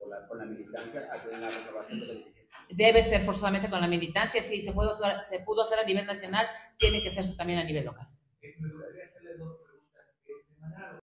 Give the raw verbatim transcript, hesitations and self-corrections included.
con la, con la militancia en la renovación de la dirigencia. Debe ser forzosamente con la militancia. Si se pudo, hacer, se pudo hacer a nivel nacional, tiene que hacerse también a nivel local. Me gustaría hacerle dos preguntas.